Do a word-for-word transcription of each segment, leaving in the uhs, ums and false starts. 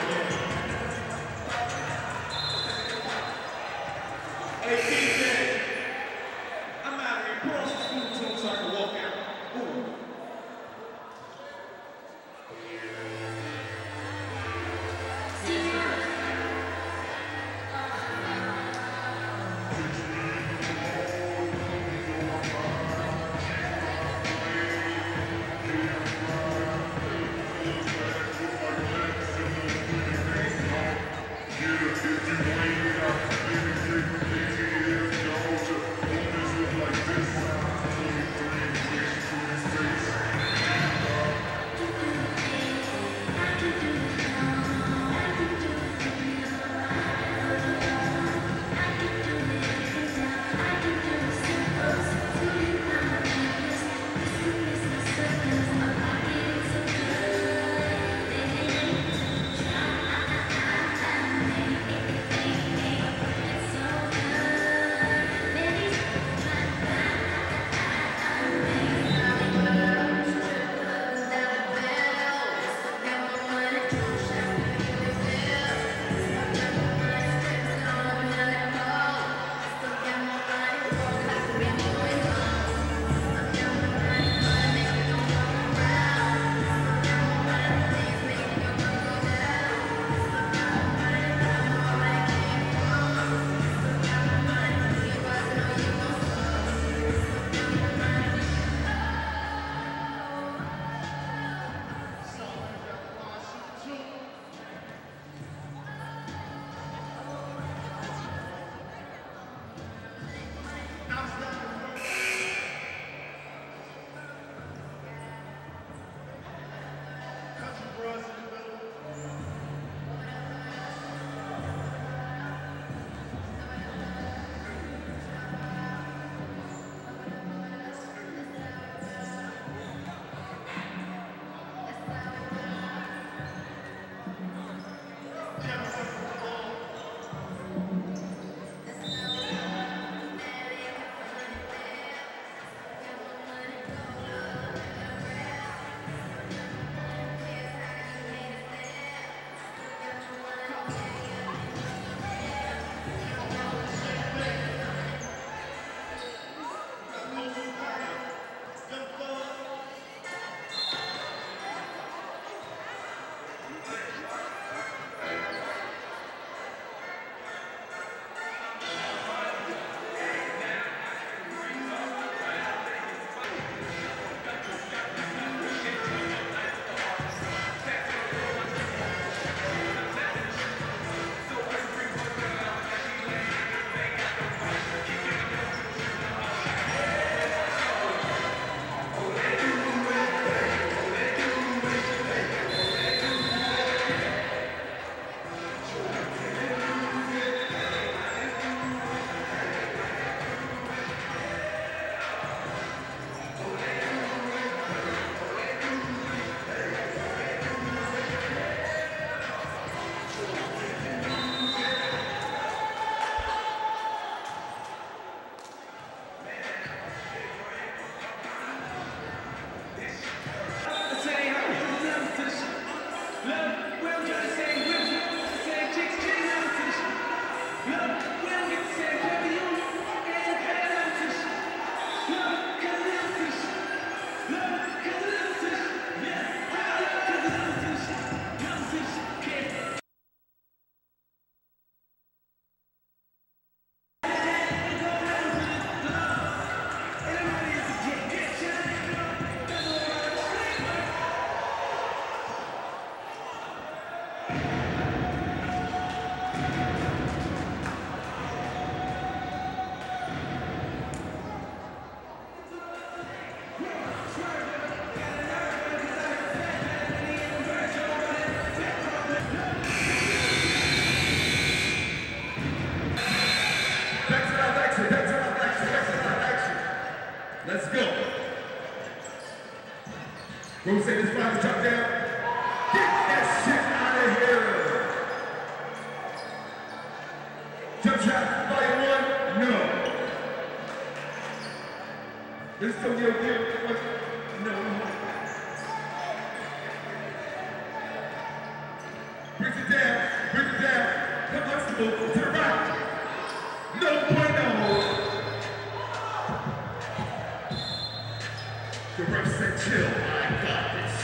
Who said this fire drop down? Get that shit out of here! Jump shot, volume one, no. This is Tokyo Gill, no. Brings it down. Clip Huxtable to the right. No bueno. The ref said chill, I got this.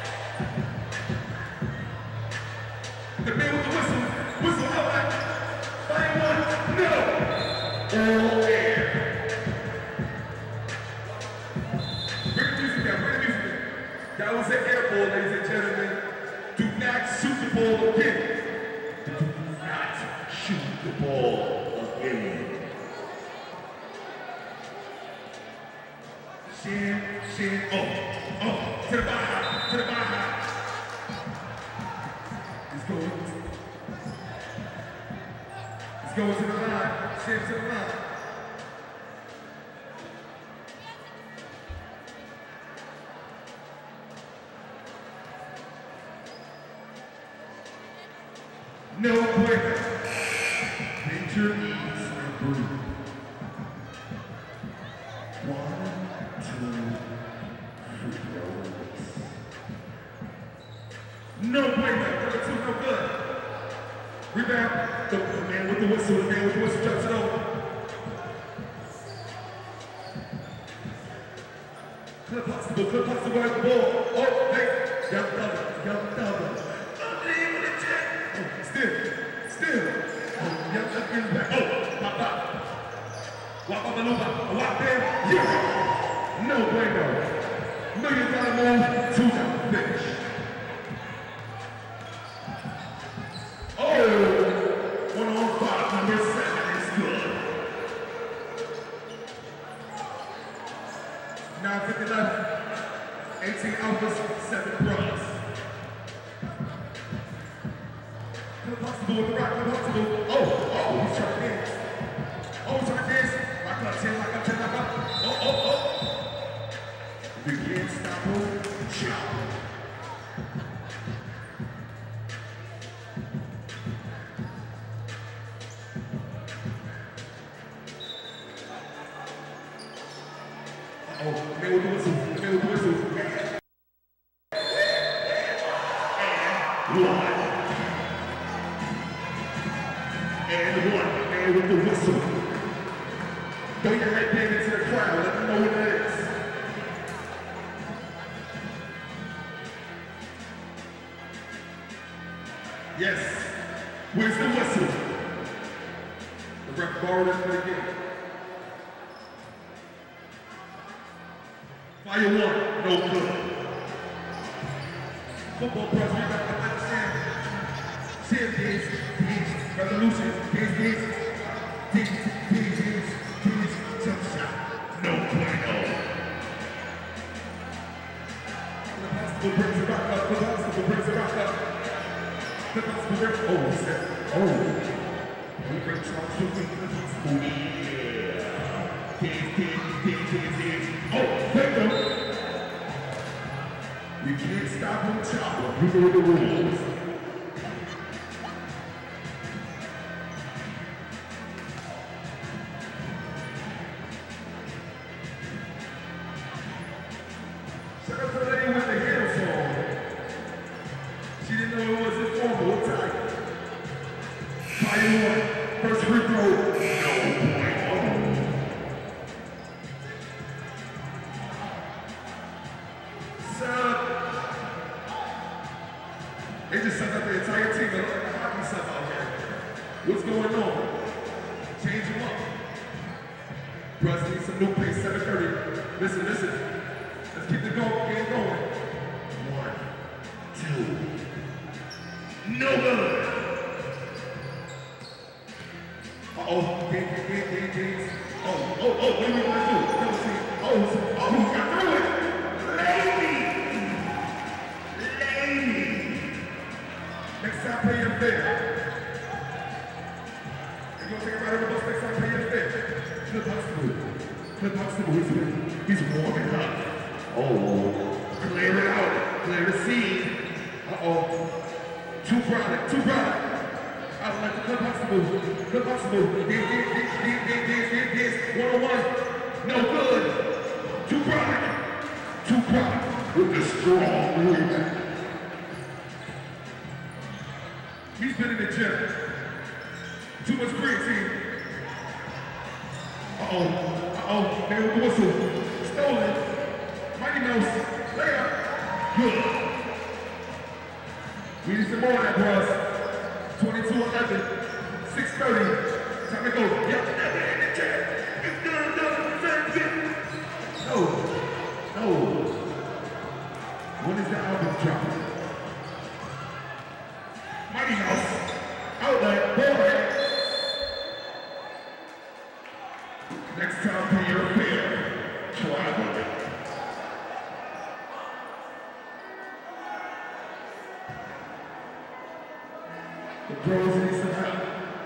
The man with the whistle, whistle out like, fight one, no. All air. Bring the music down, bring the music down. That was an air ball, ladies and gentlemen. Do not shoot the ball again. Do not shoot the ball again. Shin, shin, oh, oh, to the baja, to the baja. He's going, he's going to the line, shin to the line. No bueno. Bend your knees and breathe. One, two, three, release. No bueno. Number two, no good. Rebound. The, the man with the whistle, the man with the whistle jumps it over. Clip Huxtable, Clip Huxtable at the ball. Oh, hey, young double, young double. Still, still. Oh, young up in the back. Oh, pop up. Walk up the loop, walk there. Yeah. No bueno. Million dollar move, two time finish. Oh, one on five, number seven is good. nine fifty left. eighteen alphas, seven bros. Clip Huxtable with the rock, Clip Huxtable. Oh, oh, he's trying to dance. Oh, he's trying to dance. Lock up, ten, lock up, ten, lock up. Oh, oh, oh. If you can't stop him, chop. Uh-oh, the man with the whistle, the man with the whistle. And one. And one, man with the whistle. Throw your headband into the crowd, let them know what it is. Yes, where's the whistle? The ref borrowed it for the game. Fire one, no good. Football press, we got to understand. Cheers, kids, kids. Revolution, peace, peace, peace, peace, peace, peace, jump shot, no bueno. Clip Huxtable brings it back up, Clip Huxtable brings it back up. Clip Huxtable brings it, oh, he said, oh. He brings Charles to me, Clip Huxtable, yeah. Peace, peace, peace, peace, peace. Oh, there you go. You can't stop him, chop him, you know the rules. Shout out to the lady with the hair song. She didn't know it was informal. What type? Fire one. First free throw. No point. Sub. They just sucked up the entire team. They look like a hockey sub out here. What's going on? Change them up. Bruss needs some new pace. seven thirty. Listen, listen. Let's keep the go game going. One, two. No good. Uh-oh. Game, game, game, game, game. Oh, oh, oh, what are we gonna do? Double team. Oh, oh, he got through it. Lady. Lady. Next time, pay your fare. If you want to take a ride on the bus, next time, pay your fare. Clip Huxtable. Clip Huxtable, he's, he's warming up. Oh, clear it out, clear the scene. Uh-oh. Two product, two product. I would like to Clip Huxtable, Clip Huxtable. Dance, dance, dance, dance, dance, dance, dance. One on one. No good. Two product. Two product with the strong rebound. He's been in the gym. Too much creatine. Uh-oh. Uh-oh. They with the whistle. Stolen. Mighty Mouse. Layup. Good. We need some more of that, bros. twenty-two eleven. six thirty. Time to go. Yep. It's done, done, done. No. No. When is the album dropping? Mighty Mouse. Outlet. Boy. Next time, pay your fare. Try with it. The pros need some help.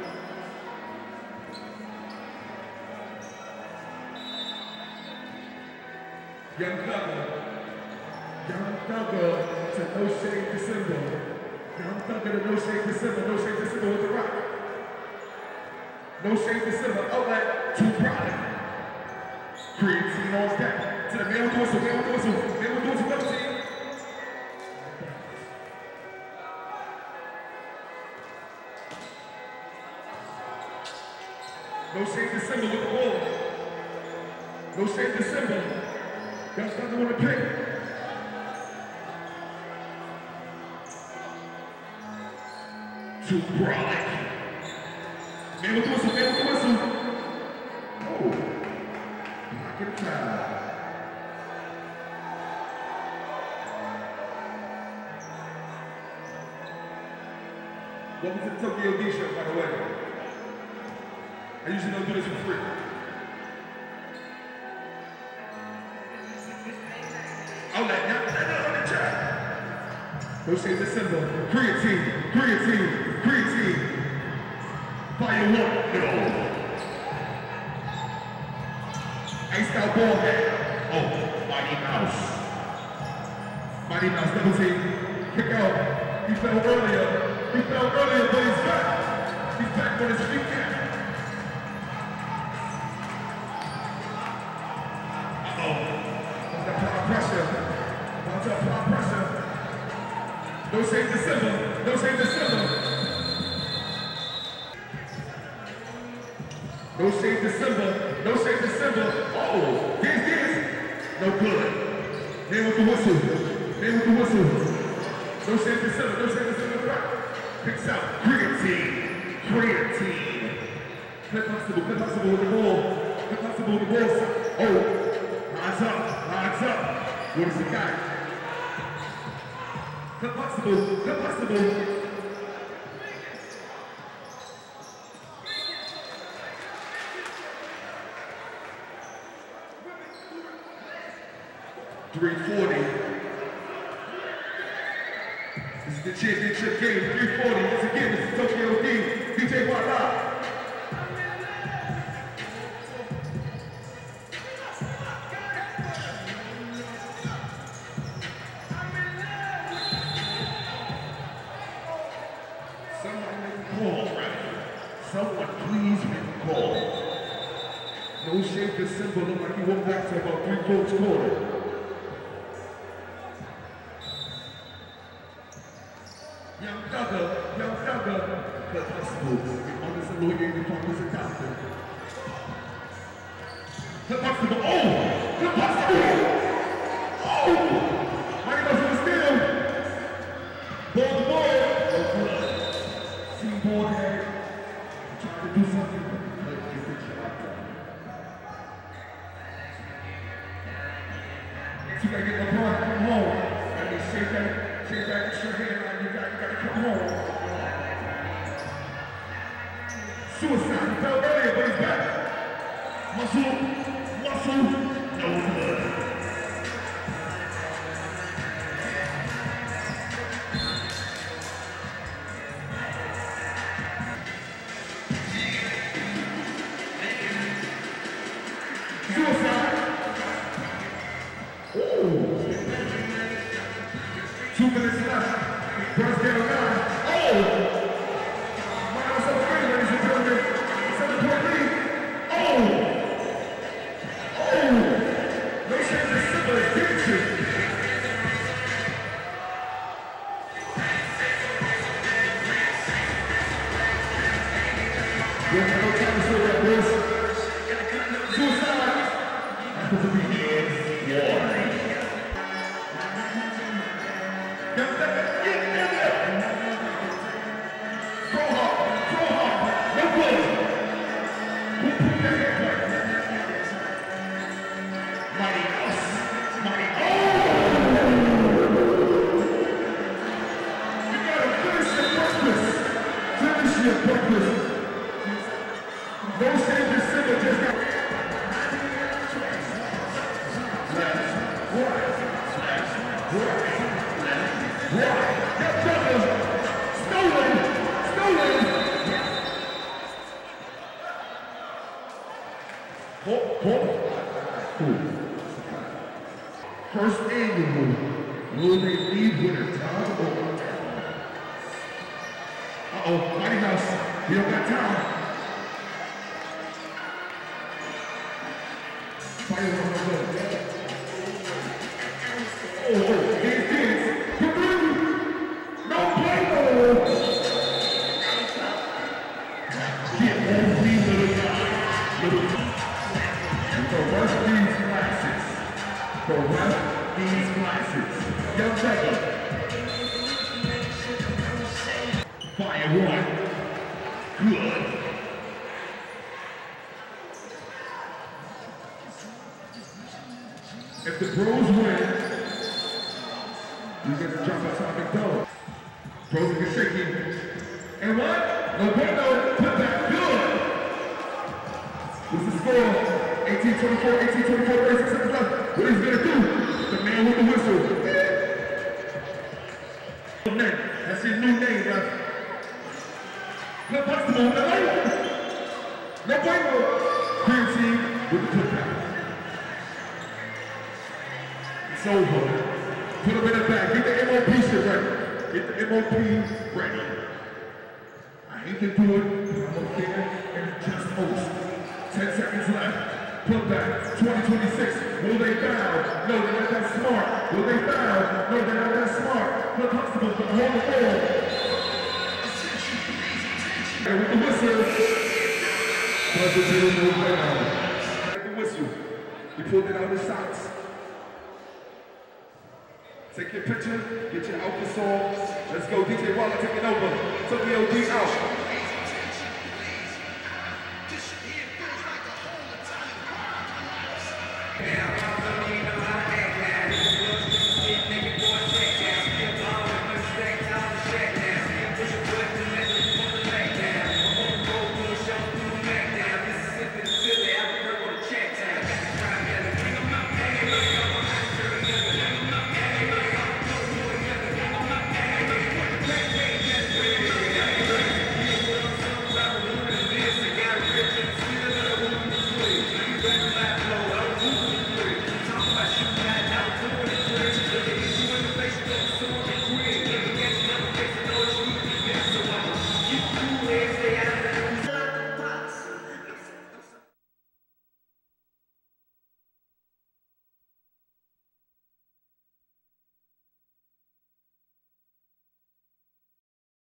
Young Thugger. Young Thugger to No Shade December. Young Thugger to No Shade December. No Shade December with the rock. No Shade December. Outlet. Too proud. Creatine on deck. To the man with the whistle. Man with the whistle. Man with the whistle. Double team. No Shade December with the ball. No Shade December. Young Thugger want to pick. Too brolic. Man with the whistle, man with the whistle. Oh. Pocket foul. Welcome to the Tokyo D Show, by the way. I usually don't do this for free. Outlet, now, now, on the track. No Shade December. Creatine, creatine, creatine. Fire one, no. Iced out ball head. Oh, Mighty Mouse. Mighty Mouse, double team. Kick out. He fell earlier. He fell earlier, but he's back. He's back on his feet now. No Shade December. No Shade December. No Shade December. No Shade December. Oh, this is no good. Man with the whistle. Man with the whistle. No Shade December. No Shade December. Right. Picks out creatine. Creatine. Clip Huxtable. Clip Huxtable with the ball. Clip Huxtable with the ball. Oh, lines up. Lines up. What does he got? Clip Huxtable, Clip Huxtable. three forty. This is the championship game, three forty. Once again, this is Tokyo D, D J Watt Live. Someone please make a call. No Shade December look like he went back to about three votes quarter. Young Thugger, Young Thugger, the possible. Honest and lawyer, the partners and doctor. The possible, oh! The possible! Oh! Mighty Mouse with the steal. Ball the ball. No good. See ball head. Trying to do something, but get the job done. So you gotta get LeBron to come home. I mean, shake that, shake that extra hand line. You gotta, you gotta come home. Suicide, he fell earlier, but he's back. Muscle, muscle, no good. Two minutes left. Burns down nine. Oh! Minus over three, ladies and gentlemen. Seven point lead. Oh! Oh! No shot. There's no time to slow down, boys. Suicide. That's what we need. War. Get that, get that. Throw hard, throw hard. No play. Who put that in play? Mighty Mouse. Mighty, oh! You gotta finish your breakfast. Finish your breakfast. No Savior Simba just got left, right, left, right, left, right. Get jumping. Stolen, stolen. Hop, hop. Ooh. First annual Will They Lead winner, Tom Owen. Uh-oh, Mighty Mouse, you don't got time. Fire on the road. Oh, oh, here's kids. For three. No play, no. Get on these little guys. Little guys. So rush these classes. So rush these classes. Young Jacob. Fire one. Good. If the Bros win, you get to drop a topic dough. Bros get shaky. And what? Lobeto put that good. What's the score? eighteen twenty-four, eighteen twenty-four, thirty-six seconds left. What he's gonna do? The man with the whistle. That's his new name, right? No possible. No way. No way. Green team with the putback. It's over. Put them in the back. Get the M O P shit ready. Get the M O P ready. I hate to do it, but I'm up there and just host. Ten seconds left. Put back. twenty twenty-six. Will they bow? No, they're not that smart. Will they bow? No, they're not that smart. The Constables can hold the ball. And with the whistle, Constable will bow. With the whistle, he pulled it out of his socks. Take your picture, get your alpha song. Let's go, D J Waller taking over. Tokyo D out.